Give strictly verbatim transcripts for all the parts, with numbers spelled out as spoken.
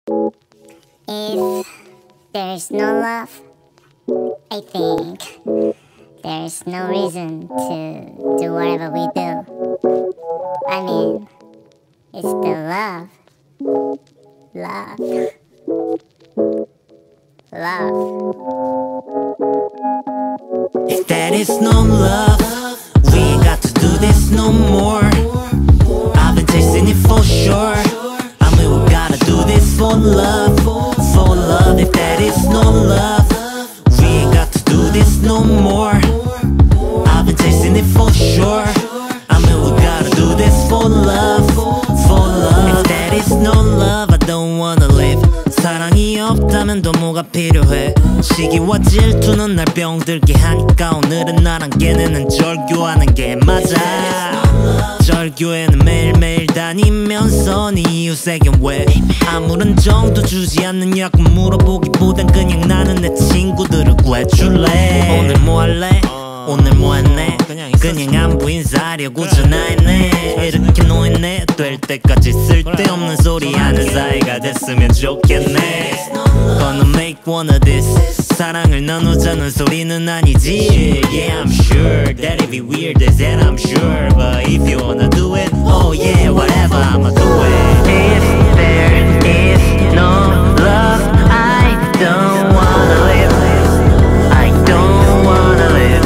If there's no love, I think there's no reason to do whatever we do. I mean, it's the love. Love. Love. If there is no love, we ain't got to do this no more. I've been chasing it for sure. I mean, we gotta do this for love. For love. If there is no love, we ain't got to do this no more. I've been chasing it for sure. I mean, we gotta do this for love. For love. If there is no love, I don't wanna live. 사랑이 없다면 또 뭐가 필요해. 시기와 질투는 날 병들게 하니까 오늘은 나랑 걔네는 절교하는 게 맞아. 절교에는 매일매일 다니면서 네 이웃에겐 왜 아무런 정도 주지 않느냐고 물어보기보단 그냥 나는 내 친구들을 구해줄래. 오늘 뭐 할래? 오늘 뭐 했네? 그냥 안부 인사하려고 전화했네. 이렇게 노인네 될 때까지 쓸데없는 소리 하는 사이가 됐으면 좋겠네. Gonna make one of this. 사랑을 나누자는 소리는 아니지. Yeah, I'm sure that it'd be weird as that, I'm sure. But if you wanna do it, oh yeah, whatever, I'ma do it. If there is no love, I don't wanna live. I don't wanna live.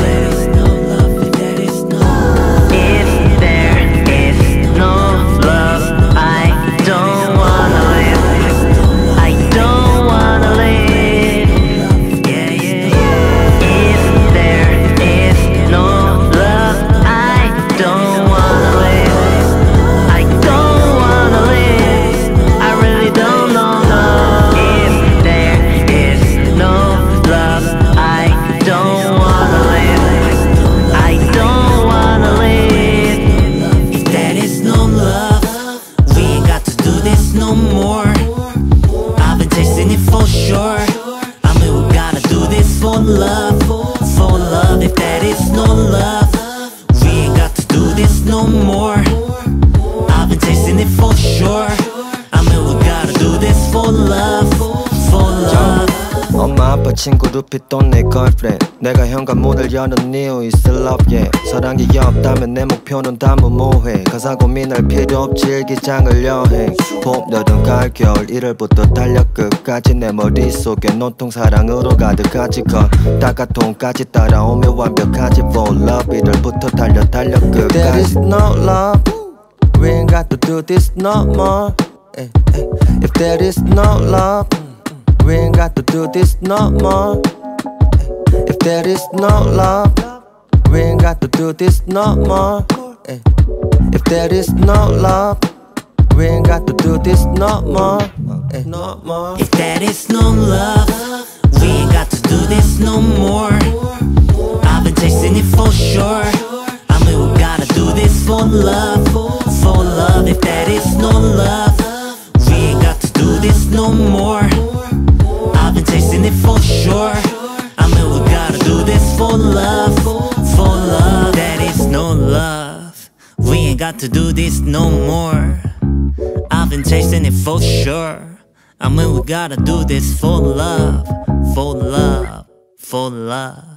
Love, for love. If there is no love, we ain't got to do this no more. I've been chasing it for sure. I mean, we gotta do this for love, for love. 엄마 아빠 친구 루피 또 내 걸프렌드. 내가 현관문을 여는 이유 있을 love yeah. 사랑이 없다면 내 목표는 다 무모해. 가사 고민할 필요 없지 일기장을 여행. 봄, 여름, 가을, 겨울 일월부터 달려 끝까지 내 머릿속에 온통 사랑으로 가득하지. 다가통까지 따라오며 완벽하지. For love 일월부터 달려 달려 끝까지. If there is no love, we ain't got to do this no more. If there is no love, we ain't got to do this no more. If there is no love, we ain't got to do this no more. If there is no love, we ain't got to do this no more. No more. If there is no love, we ain't got to do this no more. I've been chasing it for sure. I mean, we gotta do this for love, for love. If there is no love, we ain't got to do this no more. I've been chasing it for sure. I mean, we gotta do this for love, for love. There is no love, we ain't got to do this no more. I've been chasing it for sure. I mean, we gotta do this for love, for love, for love.